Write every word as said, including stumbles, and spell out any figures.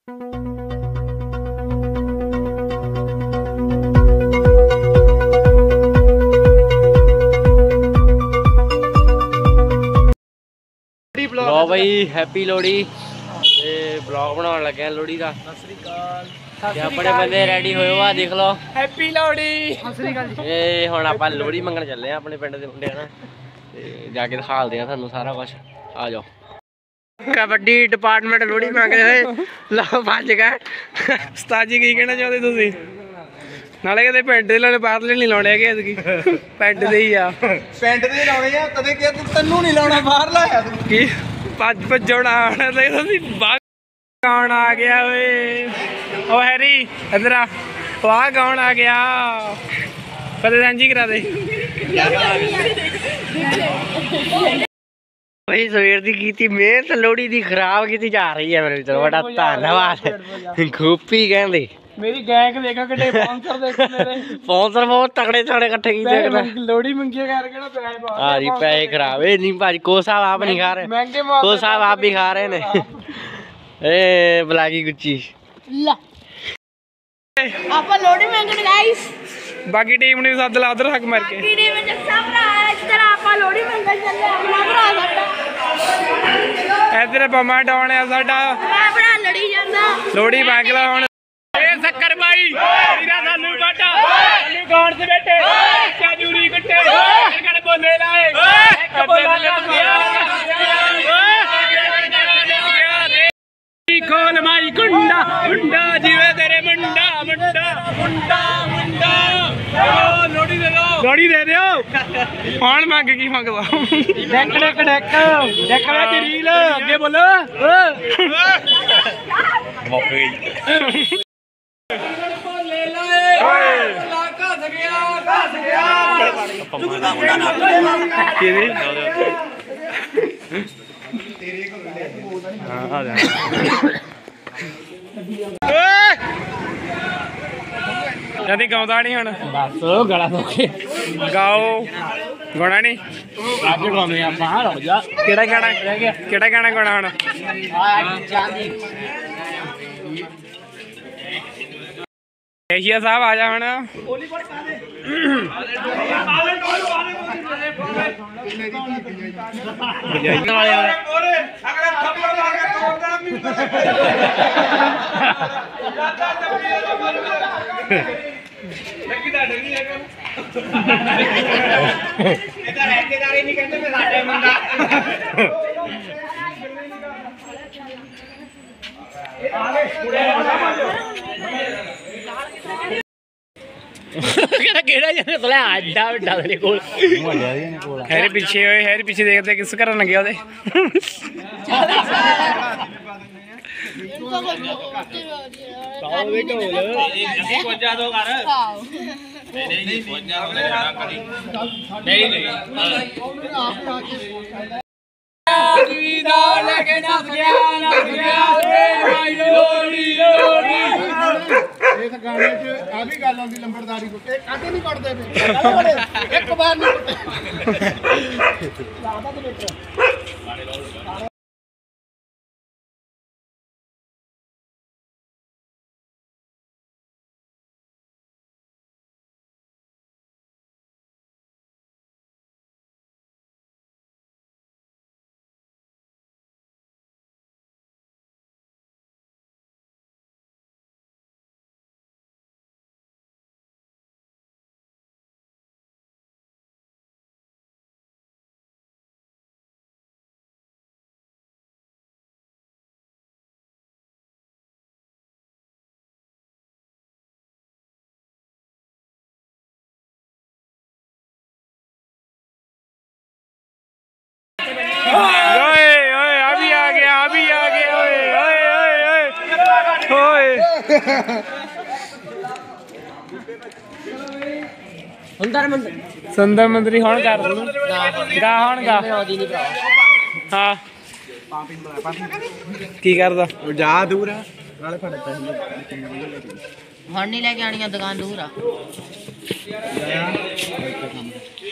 लो भाई happy Lohri blog बनाने लगे लोहड़ी का। क्या बड़े बंदे रेडी होए हुआ देख लो। हैप्पी लोहड़ी। ये हुण आपां लोहड़ी मंगण चले हैं अपने पिंड दे मुंडे ना, जाके दिखालदे हैं थानू सारा कुछ। आ जाओ। कबड्डी डिपार्टमेंट लोहड़ी मंगदे होए लो भज गए। उस्ताद जी की कहना चाहते तुसीं? नाले कहते पिंड दे लाने बाहरले नहीं लाने हैगे एतकी पिंड दे ही आ। पिंड दे लाने आ कदे कि तन्नू नहीं लाना बाहर लाया तू की भज भजोड़ा आना ते तुसीं बाहर कौन आ गया ओए? ओ हैरी इधर आ। वाह कौन आ गया? पता सांझी करा दे भाई। सवेर दी कीती मेहनत लोहड़ी दी खराब की जा रही है मेरे तो बड़ा धन्यवाद। खूपी कहंदे मेरी गैंग देखा किड्डे स्पॉन्सर देखो मेरे स्पॉन्सर बहुत तगड़े तगड़े इकट्ठे कीते लोहड़ी मंगी करके ना पैसे पा। हां जी पैसे खराब ए नहीं भाई को साहब आप नहीं खा रहे, को साहब आप भी खा रहे ने। ए ब्लैकी गुच्ची ला आपा लोहड़ी मंगन गाइस। बाकी टीम ने सद ला उधर हक मार के बाकी टीम में सब भरा इस तरह आपा लोहड़ी मंगन चले अपना भरा साडा इधर बमा डाउन है साडा मैं भरा लड़ी जांदा लोहड़ी मंगला हुन। ए शक्कर भाई वीरा सानू बाटा सानू कौन से बैठे चाजूरी गुट्टे कड़ बोले लाए एक बोला गया खोल माई कुंडा मुंडा जीवे तेरे मुंडा मुंडा मुंडा मुंडा लोड़ी दे दो लोड़ी दे दो। कौन मांग की मांगदा डेक डेक डेक डेक में रील आगे बोलो मौक गई। ले लाए घस गया घस गया तू का मुंडा ना हां आ जा जदी गाउंदा नहीं हुण बस गला धोके गाओ गाना नहीं आज गाउने आपां रुक जा। केड़ा गाना रह गया? केड़ा गाना गाना हुण? एशिया साहब आ जा हुण। हैरी पीछे होए हैरी पीछे देखते किस घर लगे ओदे इस गाने च आ भी गल आंदी लंबरदारी को एक काटे नहीं कटदे पे एक बार नहीं सुंदर मंत्री होन कर गा होन गा हाँ की करदा जा दूर है नाले फड़ पैसे हुण नहीं लेके आनी दुकान दूर आ